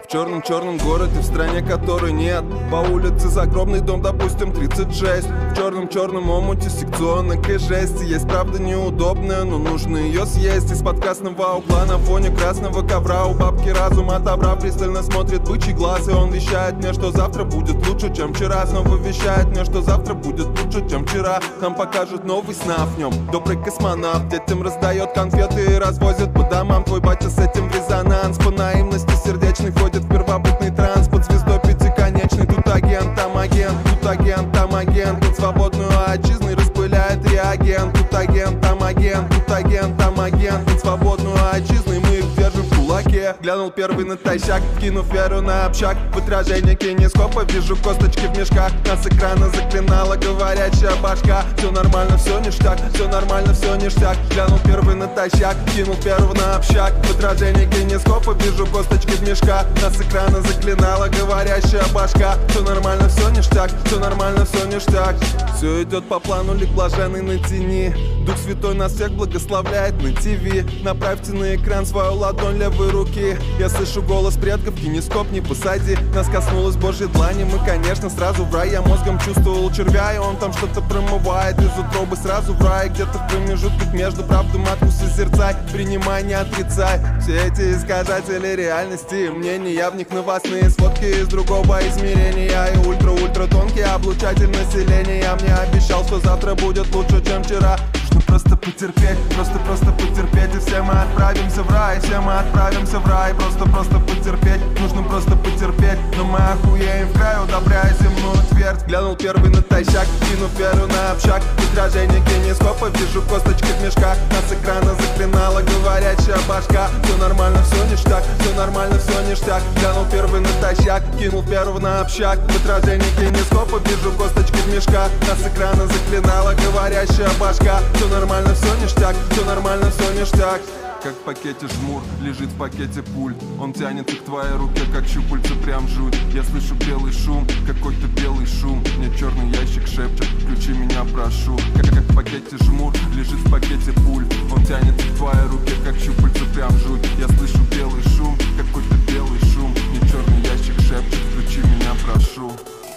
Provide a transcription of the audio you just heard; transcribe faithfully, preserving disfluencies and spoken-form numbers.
В черном-черном городе, в стране которой нет. По улице загробный дом, допустим, тридцать шесть. В черном-черном омуте секционок и жести. Есть правда неудобная, но нужно ее съесть. Из-под красного угла на фоне красного ковра у бабки разум отобрав, пристально смотрит бычий глаз. И он вещает мне, что завтра будет лучше, чем вчера. Снова вещает мне, что завтра будет лучше, чем вчера. Нам покажут новый сна в нем. Добрый космонавт детям раздает конфеты и развозит по домам. Твой батя с этим в резонанс. По наивности сердечный ходит в первобытный транс. Под звездой пятиконечный. Тут агент, там агент, тут агент, там агент. Под свободную отчизной распыляет реагент. Тут агент, там агент, тут агент, там агент. Под свободную отчизной мы их держим в кулаке. Глянул первый на тайщак, кинув веру на общак. В отражении кинескопа вижу косточки в мешках. Нас экрана заклинала говорящая башка. Все нормально, все ништяк, все нормально, все ништяк. Глянул первый на тайщак, кинул первый на общак. В отражении кинескопа вижу косточки в мешках. Нас экрана заклинала говорящая башка. Все нормально, все ништяк, все нормально, все ништяк. Все идет по плану, лик блаженный на тени. Дух Святой нас всех благословляет на ТВ. Направьте на экран свою ладонь левой руки. Я слышу голос предков, кинескоп не посади. Нас коснулась Божьей длани, мы, конечно, сразу в рай. Я мозгом чувствовал червя, и он там что-то промывает. Из утробы сразу в рай, где-то в промежутках между правду матку созерцай. Принимай, не отрицай. Все эти искажатели реальности, мнения в них новостные сводки из другого измерения. И ультра-ультра тонкий облучатель населения. Я мне обещал, что завтра будет лучше, чем вчера. Нужно просто потерпеть, просто-просто потерпеть. И все мы отправимся в рай, все мы отправимся в рай. Просто-просто потерпеть, нужно просто потерпеть. Но мы охуеем в край, удобряя земную твердь. Глянул первый на тайщак, кинув веру на общак. В отражении кинескопа вижу косточки в мешках. Нас экрана заклинала говорящая башка. Все нормально, все ништяк, все нормально, все ништяк. Глянул первый на тайщак, кинул первый на общак. В отражении кинескопа вижу косточки в мешках. Нас экрана заклинала говорящая башка. Все нормально, все ништяк, все нормально, все ништяк. Как в пакете жмур, лежит в пакете пульт. Он тянется к твоей руке, как щупальца, прям жуть. Я слышу белый шум, какой-то белый шум. Мне черный ящик шепчет, включи меня, прошу. Как, как в пакете жмур, лежит в пакете пульт. Он тянется к твоей руке, как щупальца, прям жуть. Я слышу белый шум, какой-то белый шум. Мне черный ящик шепчет, включи меня, прошу.